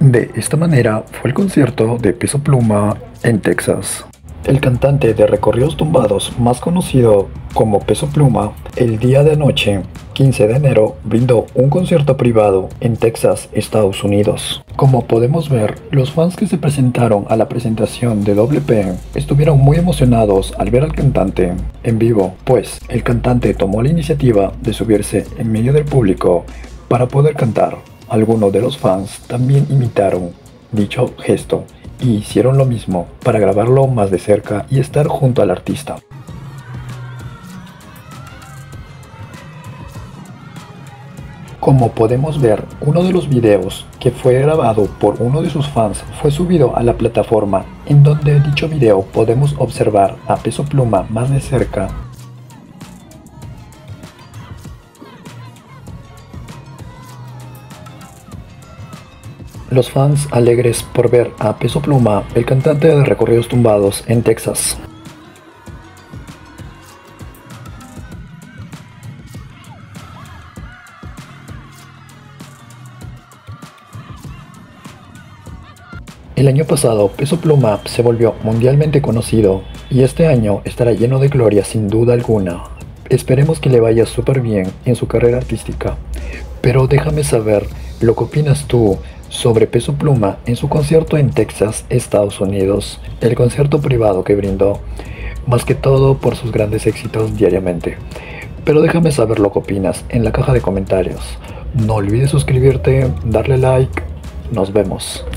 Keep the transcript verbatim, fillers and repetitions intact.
De esta manera fue el concierto de Peso Pluma en Texas. El cantante de Recorridos Tumbados, más conocido como Peso Pluma, el día de anoche, quince de enero, brindó un concierto privado en Texas, Estados Unidos. Como podemos ver, los fans que se presentaron a la presentación de Double P estuvieron muy emocionados al ver al cantante en vivo, pues el cantante tomó la iniciativa de subirse en medio del público para poder cantar. Algunos de los fans también imitaron dicho gesto y hicieron lo mismo para grabarlo más de cerca y estar junto al artista. Como podemos ver, uno de los videos que fue grabado por uno de sus fans fue subido a la plataforma, en donde en dicho video podemos observar a Peso Pluma más de cerca. Los fans alegres por ver a Peso Pluma, el cantante de Recorridos Tumbados en Texas. El año pasado, Peso Pluma se volvió mundialmente conocido y este año estará lleno de gloria sin duda alguna. Esperemos que le vaya súper bien en su carrera artística. Pero déjame saber lo que opinas tú sobre Peso Pluma en su concierto en Texas, Estados Unidos, el concierto privado que brindó, más que todo por sus grandes éxitos diariamente. Pero déjame saber lo que opinas en la caja de comentarios. No olvides suscribirte, darle like, nos vemos.